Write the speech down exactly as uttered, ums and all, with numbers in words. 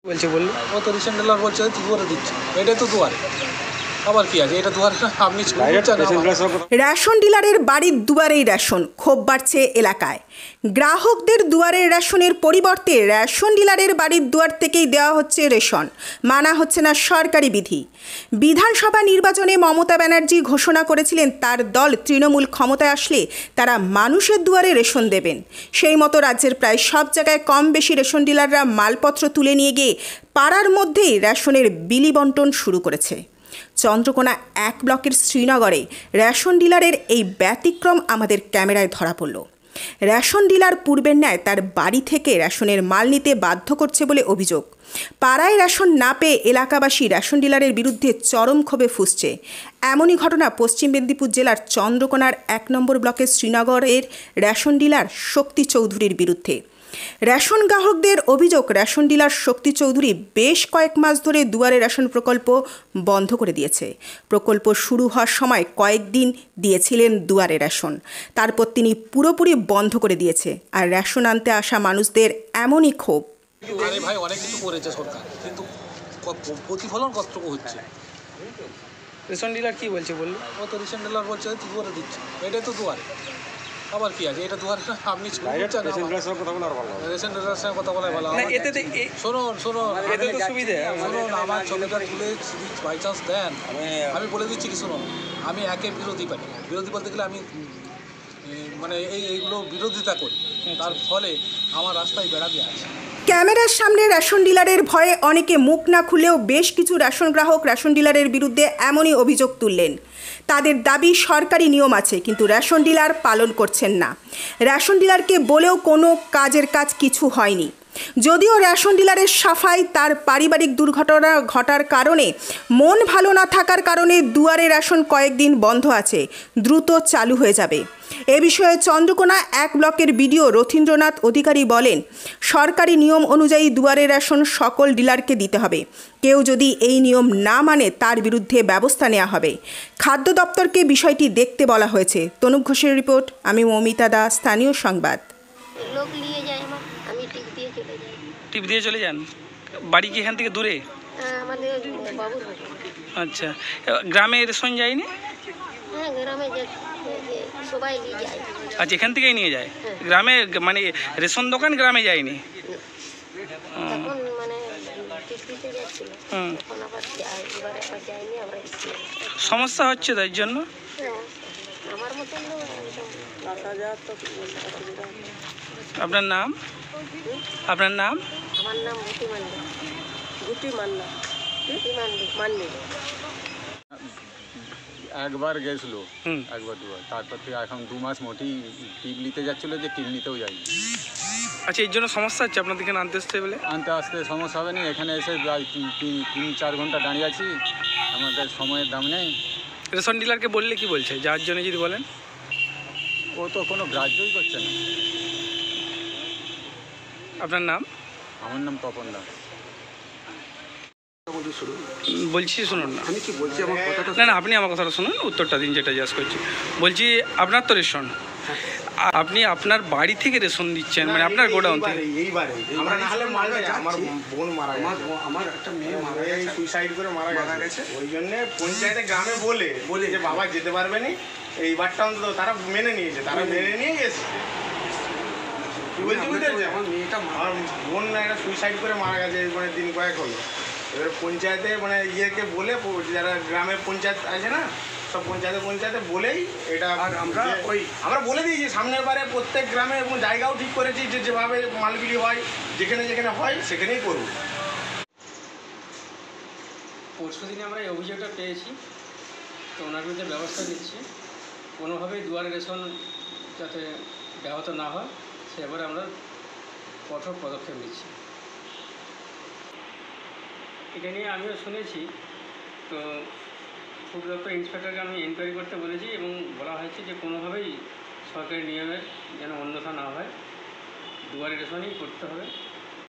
বলছে বললো ও তো রিসেন্ট ডিলার বলছে দুয়ারে দিচ্ছে, এটাই তো দুয়ারে, আবার কি আছে এটা দুয়ারে না? আপনি রেশন ডিলারের বাড়ির দুয়ারেই রেশন, ক্ষোভ বাড়ছে এলাকায়। গ্রাহকদের দুয়ারের রেশনের পরিবর্তে রেশন ডিলারের বাড়ির দুয়ার থেকেই দেওয়া হচ্ছে রেশন, মানা হচ্ছে না সরকারি বিধি। বিধানসভা নির্বাচনে মমতা ব্যানার্জি ঘোষণা করেছিলেন তার দল তৃণমূল ক্ষমতায় আসলে তারা মানুষের দুয়ারে রেশন দেবেন। সেই মতো রাজ্যের প্রায় সব জায়গায় কম বেশি রেশন ডিলাররা মালপত্র তুলে নিয়ে গিয়ে পাড়ার মধ্যেই রেশনের বিলি বন্টন শুরু করেছে। চন্দ্রকোনা এক ব্লকের শ্রীনগরে রেশন ডিলারের এই ব্যতিক্রম আমাদের ক্যামেরায় ধরা পড়ল। রেশন ডিলার পূর্বের ন্যায় তার বাড়ি থেকে রেশনের মাল নিতে বাধ্য করছে বলে অভিযোগ। পাড়ায় রেশন না পেয়ে এলাকাবাসী রেশন ডিলারের বিরুদ্ধে চরম ক্ষোভে ফুঁসছে। এমনই ঘটনা পশ্চিম মেদিনীপুর জেলার চন্দ্রকোনার এক নম্বর ব্লকের শ্রীনগরের রেশন ডিলার শক্তি চৌধুরীর বিরুদ্ধে। রেশন গ্রাহকদের অভিযোগ, রেশন ডিলার শক্তি চৌধুরী বেশ কয়েক মাস ধরে দুয়ারে রেশন প্রকল্প বন্ধ করে দিয়েছে। প্রকল্প শুরু হওয়ার সময় কয়েকদিন দিয়েছিলেন দুয়ারে রেশন, তারপর তিনি পুরোপুরি বন্ধ করে দিয়েছে। আর রেশন আনতে আসা মানুষদের এমনই ক্ষোভ। আরে ভাই, অনেক কিছু করেছে সরকার, কিন্তু প্রতিফলন কতটুকু হচ্ছে? রেশন ডিলার কি বলছে বললো ও তো রিসেন্ট ডিলার বলছে দুয়ারে দিচ্ছে, এটাই তো দুয়ারে, আবার কি আছে এটা দুয়ারে না? আপনি রেশন ডিলারের সঙ্গে কথা বলাই ভালো। শুনুন শুনুন এতে তো সুবিধা, শুনুন আমার ছবিটা তুলে বাই চান্স দেন, আমি বলে দিচ্ছি কি, শুনুন আমি একে বিরোধী পাই, বিরোধী বলতে গেলে আমি মানে এই এইগুলো বিরোধিতা করি, তার ফলে আমার রাস্তায় বেড়া দিয়ে আছে। ক্যামেরার সামনে রেশন ডিলারের ভয়ে অনেকে মুখ না খুলেও বেশ কিছু রেশন গ্রাহক রেশন ডিলারের বিরুদ্ধে এমনই অভিযোগ তুললেন। তাদের দাবি সরকারি নিয়ম আছে, কিন্তু রেশন ডিলার পালন করছেন না। রেশন ডিলারকে বলেও কোনো কাজের কাজ কিছু হয়নি। যদিও রেশন ডিলারের সাফাই তার পারিবারিক দুর্ঘটনা ঘটার কারণে, মন ভালো না থাকার কারণে দুয়ারে রেশন কয়েকদিন বন্ধ আছে, দ্রুত চালু হয়ে যাবে। এ বিষয়ে চন্দ্রকোনা এক ব্লকের বিডিও রথীন্দ্রনাথ অধিকারী বলেন, সরকারি নিয়ম অনুযায়ী দুয়ারে রেশন সকল ডিলারকে দিতে হবে। কেউ যদি এই নিয়ম না মানে তার বিরুদ্ধে ব্যবস্থা নেওয়া হবে। খাদ্য দপ্তরকে বিষয়টি দেখতে বলা হয়েছে। তনুপ ঘোষের রিপোর্ট, আমি মৌমিতা দাস, স্থানীয় সংবাদ। লোক নিয়ে যায় আমার, আমি টিপ দিয়ে চলে যাই। টিপ দিয়ে চলে যান? বাড়ি কি এখান থেকে দূরে? আমাদের বাবুর বাড়ি। আচ্ছা, গ্রামে রেশন যায়নি? হ্যাঁ, গ্রামে সবাই নিয়ে যায়। আচ্ছা, এখান থেকেই নিয়ে যায় গ্রামে, মানে রেশন দোকান গ্রামে যায়নি? তখন মানে টিপ দিতে যাচ্ছিল, তখন আবার এবারে আবার যায়নি, আবার সমস্যা হচ্ছে তাই জন্য। আমার মতন আপনার নাম? আপনার নাম? আমার নাম গুটি মান্ডি। গুটি মান্না গুটি মান্ডি মান্ডি একবার গেছিল, একবার দুবার, তারপর থেকে এখন দু মাস মোটেই টিপ নিতে যাচ্ছিলো, যে টিপ নিতেও যায়নি। আচ্ছা, এর জন্য সমস্যা হচ্ছে আপনাদের এখানে আনতে আসতে বলে? আনতে আসতে সমস্যা হবে না, এখানে এসে প্রায় তিন চার ঘন্টা দাঁড়িয়ে আছি, আমাদের সময়ের দাম নেই। রেশন ডিলারকে বললে কি বলছে যাওয়ার জন্য যদি বলেন? ও তো কোনো গ্রাহ্যই করছে না। আপনার নাম? আমার নাম তপন দাস। বলছি শুনুন না, আমি কি বলছি আমার কথাটা? না না, আপনি আমার কথাটা শুনুন, উত্তরটা দিন যেটা জিজ্ঞাসা করছি। বলছি আপনার তো রেশন, আপনি আপনার বাড়ি থেকে রেশন দিচ্ছেন, মানে আপনার গোডাউন থেকে? এইবারে আমরা না হলে মারা গেছে, আমার বোন মারা গেছে, আমার একটা মেয়ে মারা গেছে, সুইসাইড করে মারা গেছে। ওই জন্য পঞ্চায়েতে গ্রামে বলে বলে যে বাবা যেতে পারবে না, এইবারটা অন্তত তারা মেনে নিয়েছে, তারা মেনে নিয়ে গেছে। কি বলছি বুঝতে পারছি? আমার মেয়েটা, আমার বোন একটা সুইসাইড করে মারা গেছে, মানে দিন কয়েক হলো। এবার পঞ্চায়েতে মানে ইয়েকে বলে, যারা গ্রামে পঞ্চায়েত আছে না, সব পঞ্চায়েতে পঞ্চায়েতে বলেই এটা আমরা ওই আমরা বলে দিয়েছি সামনের বারে প্রত্যেক গ্রামে, এবং জায়গাও ঠিক করেছি যে যেভাবে মালবিলি হয়, যেখানে যেখানে হয় সেখানেই করব। পরশু দিনে আমরা এই অভিযোগটা পেয়েছি, তো ওনার বিরুদ্ধে ব্যবস্থা নিচ্ছি। কোনোভাবেই দুয়ারে রেশন যাতে ব্যাহত না হয় সেবারে আমরা কঠোর পদক্ষেপ নিচ্ছি। এটা নিয়ে আমিও শুনেছি, তো ফুড দপ্তর ইন্সপেক্টরকে আমি এনকোয়ারি করতে বলেছি, এবং বলা হয়েছে যে কোনোভাবেই সরকারি নিয়মের যেন অন্যথা না হয়, দুয়ারে রেশনই করতে হবে।